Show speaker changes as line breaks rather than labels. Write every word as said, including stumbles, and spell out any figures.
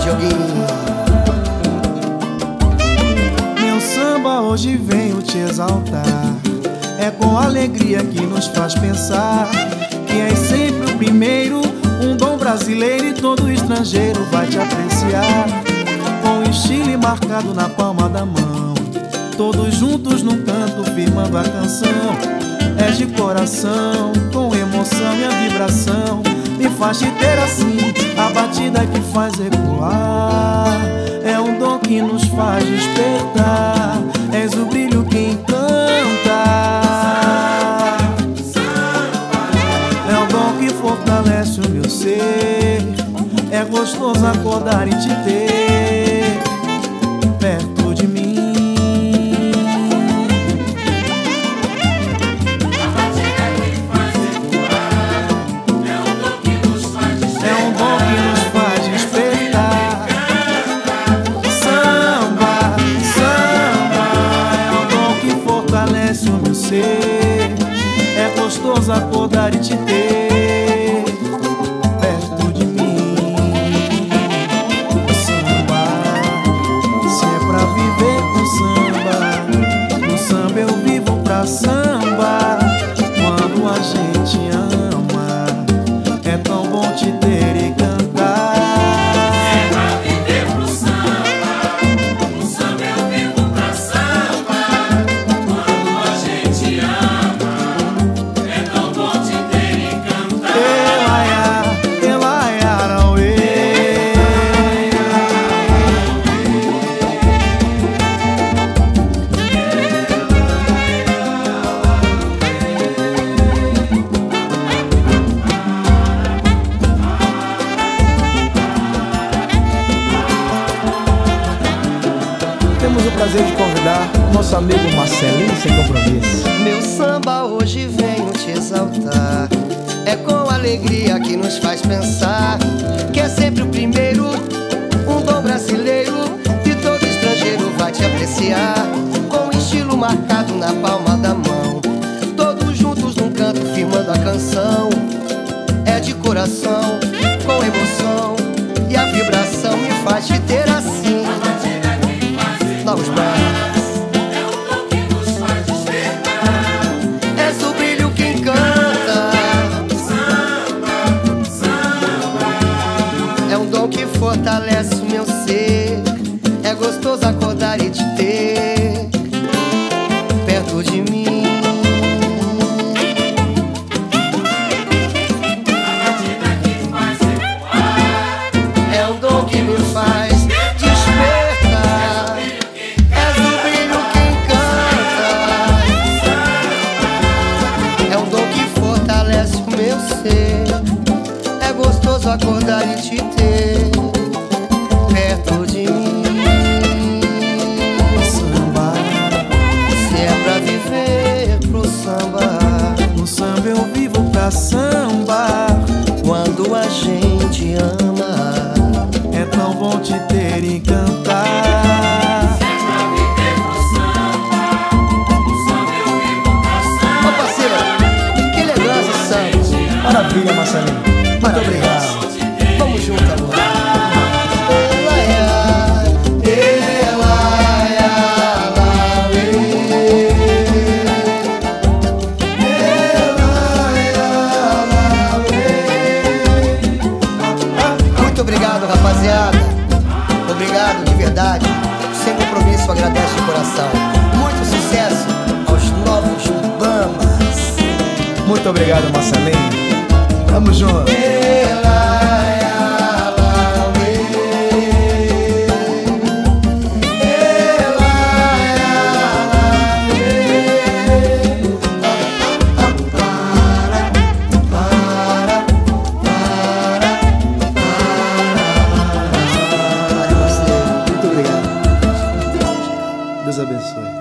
Dioguinho.
Meu samba hoje venho te exaltar. É com alegria que nos faz pensar que és sempre o primeiro, um dom brasileiro e todo estrangeiro vai te apreciar. Com o estilo marcado na palma da mão, todos juntos num canto firmando a canção. És de coração, com emoção e a vibração me faz te ter assim, a batida que faz ecoar. É um dom que nos faz despertar, és o brilho que encanta. É um dom que fortalece o meu ser, é gostoso acordar e te ter perto de mim. É gostoso acordar e te ter perto de mim. O samba, se é pra viver com samba, no samba eu vivo pra samba. Quando a gente ama, é tão bom te ter e cantar.
É pra viver pro samba, no samba eu vivo pra samba. Quando a gente ama, é tão bom te ter e cantar.
Elaiá, elaiá, rauê.
Temos o prazer de convidar o nosso amigo Marcelinho Sem Compromisso.
Meu samba hoje venho te exaltar. É com alegria que nos faz pensar que é sempre o primeiro, um dom brasileiro e todo estrangeiro vai te apreciar. Com o estilo marcado na palma da mão, todos juntos num canto firmando a canção. É de coração, com emoção e a vibração me faz te ter assim. Novos braços,
É um dom que nos faz despertar.
és o brilho que encanta.
Samba, samba.
É um dom que fortalece o meu ser, é gostoso acordar e te ter perto de mim.
A batida que faz ecoar.
É um dom que me faz despertar, és o brilho que encanta. É um dom que fortalece o meu ser, é gostoso acordar e te ter perto de mim.
Samba,
Se é pra viver pro samba,
no samba eu vivo pra samba.
quando a gente ama,
É tão bom te ter e cantar.
É pra viver pro samba, no samba eu vivo pra
ô
samba.
parceiro, que elegância samba.
Maravilha, Marcelinho. Muito obrigado.
Vamos junto agora. Elaiá, elaiá, lauê. Elaiá, lauê. Muito obrigado, rapaziada. Obrigado de verdade. Sem compromisso, agradece de coração. Muito sucesso aos novos Bamas.
Muito obrigado, Marcelinho. Tamo junto. Muito obrigado. Deus abençoe.